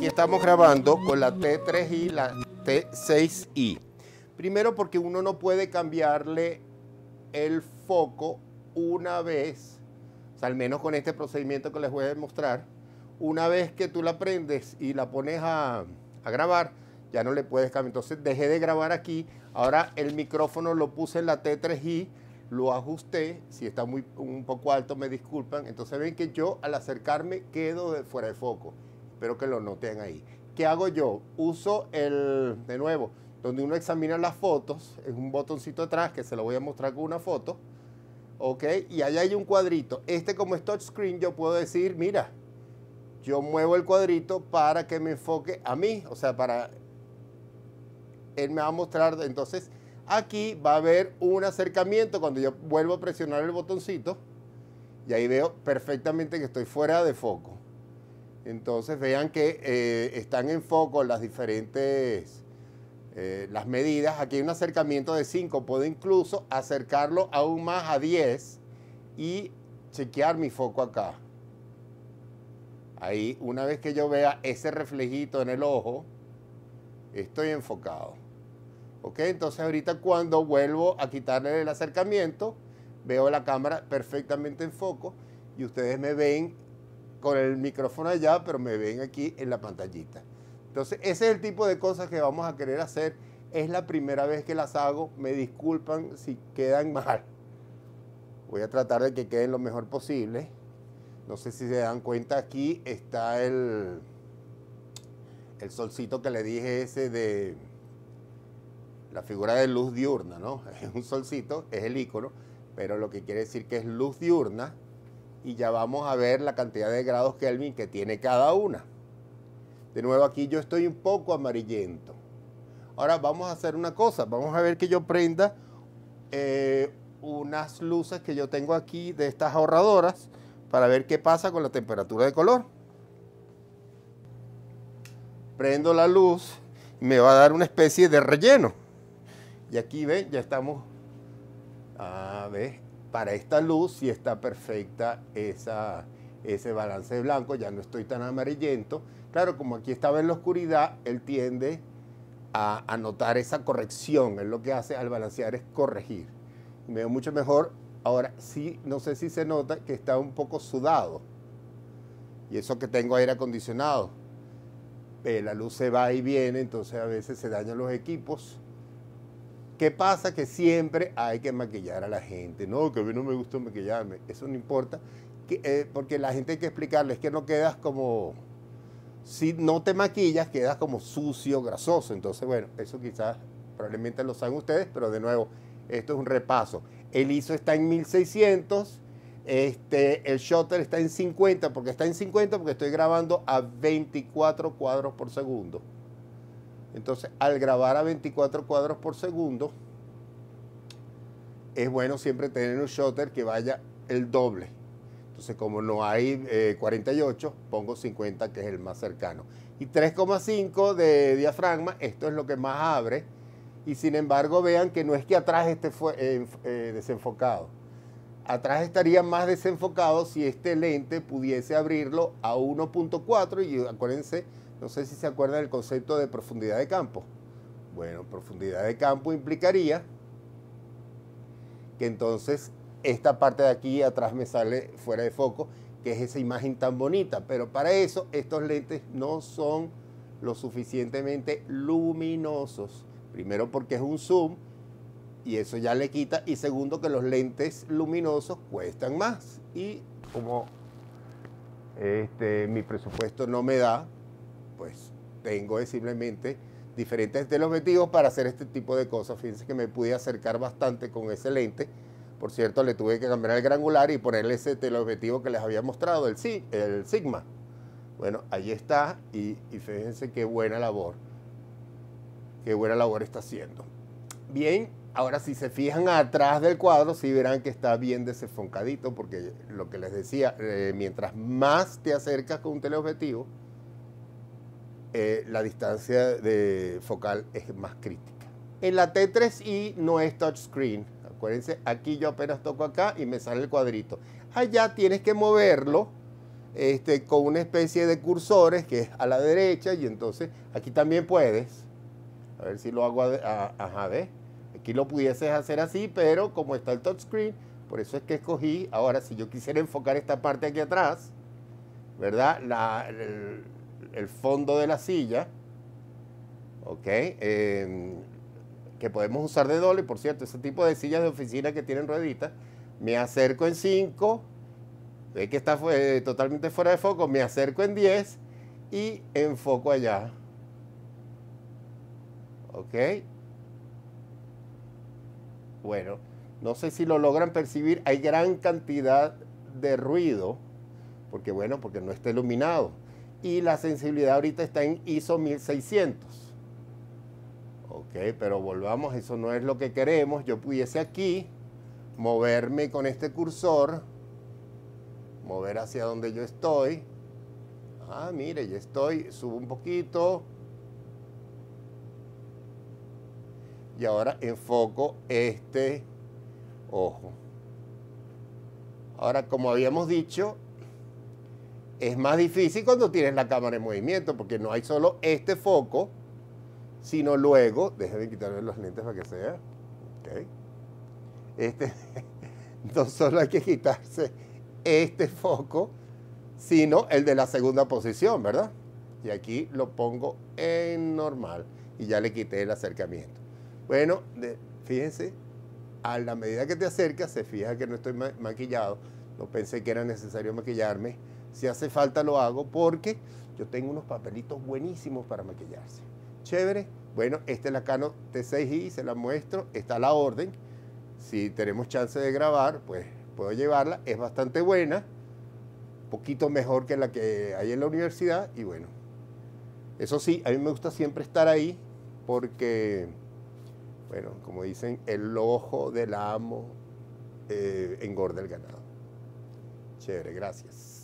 estamos grabando con la T3i, la T6i. Primero porque uno no puede cambiarle el foco una vez, o sea, al menos con este procedimiento que les voy a mostrar, una vez que tú la prendes y la pones a grabar, ya no le puedes cambiar. Entonces dejé de grabar aquí, ahora el micrófono lo puse en la T3i, lo ajusté, si está un poco alto me disculpan, entonces ven que yo al acercarme quedo fuera de foco, espero que lo noten ahí. ¿Qué hago yo? Uso de nuevo, donde uno examina las fotos, es un botoncito atrás que se lo voy a mostrar con una foto, ¿ok? Y allá hay un cuadrito, como es touchscreen yo puedo decir, mira, yo muevo el cuadrito para que me enfoque a mí, o sea, él me va a mostrar, entonces aquí va a haber un acercamiento cuando yo vuelvo a presionar el botoncito y ahí veo perfectamente que estoy fuera de foco. Entonces vean que están en foco las diferentes, las medidas. Aquí hay un acercamiento de 5, puedo incluso acercarlo aún más a 10 y chequear mi foco acá. Ahí, una vez que yo vea ese reflejito en el ojo, estoy enfocado. ¿Ok? Entonces ahorita cuando vuelvo a quitarle el acercamiento, veo la cámara perfectamente en foco y ustedes me ven con el micrófono allá, pero me ven aquí en la pantallita. Entonces ese es el tipo de cosas que vamos a querer hacer. Es la primera vez que las hago, me disculpan si quedan mal. Voy a tratar de que queden lo mejor posible. No sé si se dan cuenta, aquí está el solcito que le dije ese de la figura de luz diurna, ¿no? Es un solcito, es el icono, pero lo que quiere decir que es luz diurna y ya vamos a ver la cantidad de grados Kelvin que tiene cada una. De nuevo aquí yo estoy un poco amarillento. Ahora vamos a hacer una cosa, vamos a ver que yo prenda unas luces que yo tengo aquí de estas ahorradoras para ver qué pasa con la temperatura de color. Prendo la luz y me va a dar una especie de relleno. Y aquí ven, ya estamos, a ver, para esta luz sí está perfecta ese balance de blanco, ya no estoy tan amarillento. Claro, como aquí estaba en la oscuridad, él tiende a notar esa corrección, él lo que hace al balancear es corregir. Me veo mucho mejor. Ahora sí, no sé si se nota que está un poco sudado. Y eso que tengo aire acondicionado. La luz se va y viene, entonces a veces se dañan los equipos. ¿Qué pasa? Que siempre hay que maquillar a la gente. No, que a mí no me gusta maquillarme. Eso no importa. Porque la gente hay que explicarles que no quedas como... Si no te maquillas, quedas como sucio, grasoso. Entonces, bueno, eso quizás probablemente lo saben ustedes, pero de nuevo, esto es un repaso. El ISO está en 1600, el shutter está en 50, porque estoy grabando a 24 cuadros por segundo. Entonces, al grabar a 24 cuadros por segundo, es bueno siempre tener un shutter que vaya el doble. Entonces, como no hay 48, pongo 50, que es el más cercano. Y 3,5 de diafragma, esto es lo que más abre. Y sin embargo, vean que no es que atrás esté desenfocado. Atrás estaría más desenfocado si este lente pudiese abrirlo a 1.4 y acuérdense, no sé si se acuerdan del concepto de profundidad de campo. Bueno, profundidad de campo implicaría que entonces esta parte de aquí atrás me sale fuera de foco, que es esa imagen tan bonita. Pero para eso estos lentes no son lo suficientemente luminosos. Primero porque es un zoom y eso ya le quita. Y segundo que los lentes luminosos cuestan más. Y como mi presupuesto no me da, pues tengo simplemente diferentes teleobjetivos para hacer este tipo de cosas. Fíjense que me pude acercar bastante con ese lente. Por cierto, le tuve que cambiar el granular y ponerle ese teleobjetivo que les había mostrado, el Sigma. Bueno, ahí está y fíjense qué buena labor. Qué buena labor está haciendo. Bien, ahora si se fijan atrás del cuadro, sí verán que está bien desenfocadito, porque lo que les decía, mientras más te acercas con un teleobjetivo, la distancia de focal es más crítica. En la T3i no es touchscreen. Acuérdense, aquí yo apenas toco acá y me sale el cuadrito. Allá tienes que moverlo con una especie de cursores que es a la derecha, y entonces aquí también puedes. A ver si lo hago, ajá, ¿ves? Aquí lo pudieses hacer así, pero como está el touchscreen, por eso es que escogí. Ahora, si yo quisiera enfocar esta parte aquí atrás, ¿verdad? El fondo de la silla, ¿ok? Que podemos usar de doble, por cierto, ese tipo de sillas de oficina que tienen rueditas. Me acerco en 5, ve que está totalmente fuera de foco, me acerco en 10 y enfoco allá. ¿Ok? Bueno, no sé si lo logran percibir, hay gran cantidad de ruido, porque bueno, porque no está iluminado. Y la sensibilidad ahorita está en ISO 1600. Ok, pero volvamos, eso no es lo que queremos. Yo pudiese aquí moverme con este cursor, mover hacia donde yo estoy. Ah, mire, ya estoy, subo un poquito. Y ahora enfoco este ojo. Ahora, como habíamos dicho, es más difícil cuando tienes la cámara en movimiento, porque no hay solo este foco, sino luego, déjenme quitarle los lentes para que sea. Okay. No solo hay que quitarse este foco, sino el de la segunda posición, ¿verdad? Y aquí lo pongo en normal y ya le quité el acercamiento. Bueno, fíjense, a la medida que te acercas, se fija que no estoy maquillado. No pensé que era necesario maquillarme. Si hace falta lo hago porque yo tengo unos papelitos buenísimos para maquillarse. Chévere. Bueno, esta es la Canon T6i, se la muestro. Está a la orden. Si tenemos chance de grabar, pues puedo llevarla. Es bastante buena. Un poquito mejor que la que hay en la universidad. Y bueno, eso sí, a mí me gusta siempre estar ahí porque, bueno, como dicen, el ojo del amo engorda el ganado. Chévere, gracias.